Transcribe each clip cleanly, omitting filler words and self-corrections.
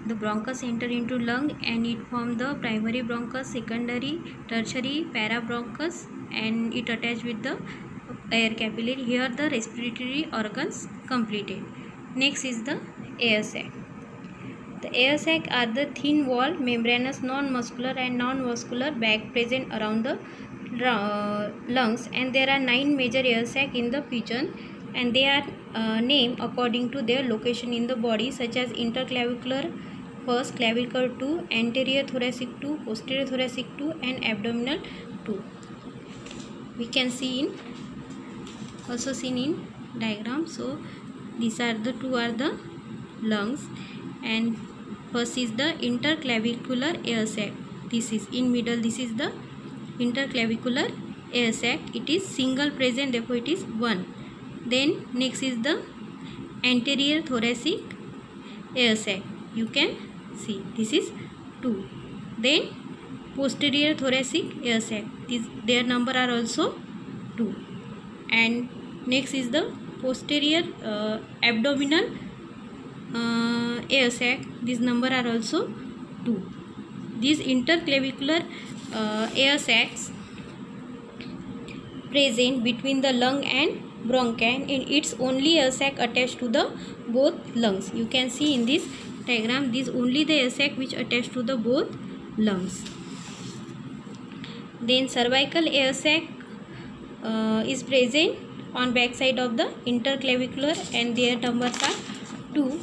The bronchus enter into lung and it form the primary bronchus, secondary, tertiary, parabronchus, and it attach with the air capillary. Here the respiratory organs completed. Next is the air sac. The air sac are the thin walled membranous non-muscular and non-vascular bag present around the lungs, and there are 9 major air sac in the pigeon, and they are named according to their location in the body, such as interclavicular first, clavicle 2, anterior thoracic 2, posterior thoracic 2, and abdominal 2. We can see in also seen in diagram. So these are the two are the lungs, and first is the interclavicular air sac. This is in middle. This is the interclavicular air sac. It is single present, therefore it is 1. Then next is the anterior thoracic air sac. You can see this is 2. Then posterior thoracic air sac. Their number are also 2. And next is the posterior abdominal air sac. These number are also 2. These interclavicular air sacs present between the lung and bronchi, and its only air sac attached to the both lungs. You can see in this diagram, this only the air sac which attached to the both lungs. Then cervical air sac is present on back side of the interclavicular, and their numbers are 2.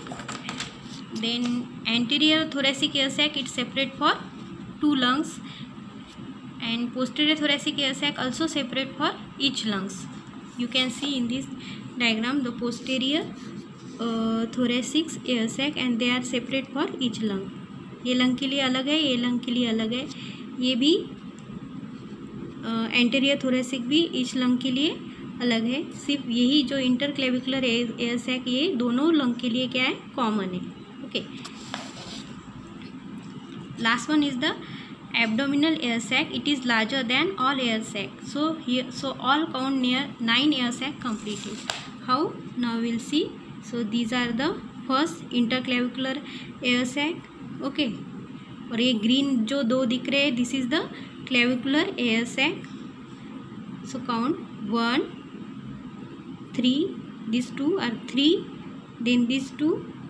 Then anterior thoracic air sac, it's separate for 2 lungs, and posterior thoracic air sac also separate for each lungs. You can see in this diagram the posterior thoracic air sac, and they are separate for each lung. ये lung के लिए अलग है, ये lung के लिए अलग है, ये भी एंटेरियर थोरेसिक भी ईच लंग के लिए अलग है. सिर्फ यही जो इंटरक्लेविकुलर एयर सैक ये दोनों लंग के लिए क्या है, कॉमन है. Okay, last one is the abdominal air sac. It is larger than all air sac. So all count near 9 air sac completed. How? Now we'll see. So these are the first interclavicular air sac. Okay, और ये green जो 2 दिख रहे हैं, this is the clavicular air sac. So count 1, 3. These 2 are 3. Then these 2,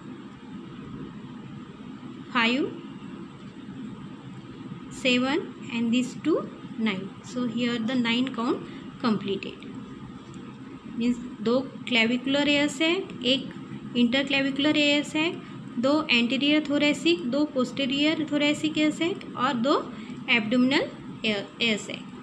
5, 7, and these 2, 9. So here the 9 count completed. Means 2 clavicular air sac, 1 interclavicular air sac, 2 anterior thoracic, 2 posterior thoracic air sac, और 2 abdominal air sac.